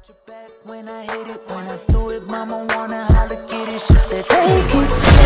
When I hit it, when I do it, mama wanna holla, get it. She said, take it slow.